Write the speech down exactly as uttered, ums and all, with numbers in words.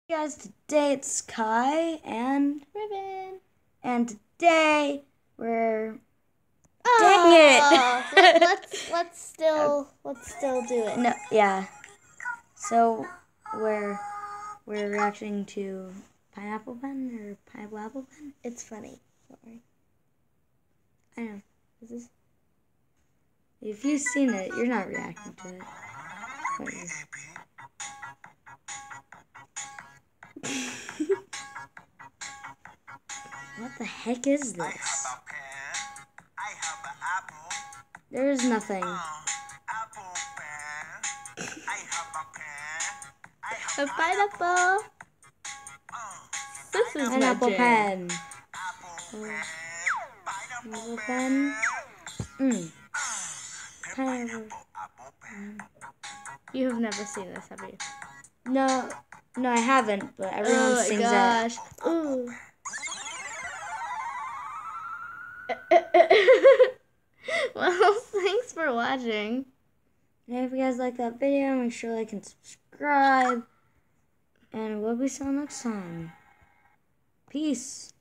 Hey guys, today it's Sky and Ribbon. and today we're Oh, dang it. let, let's let's still let's still do it. No, yeah. So we're we're reacting to Pineapple Pen or Pineapple Apple Pen. It's funny. Don't worry. I know. Is this? If you've seen it, you're not reacting to it. What is- What the heck is this? There is nothing. A pineapple. This is Pineapple my pen. jam. Pineapple pen. Mm. Pineapple. You have never seen this, have you? No, no, I haven't. But everyone Oh my sings gosh. that. Ooh. Well, thanks for watching. And if you guys like that video, make sure to like and subscribe. And we'll be seeing you next time. Peace.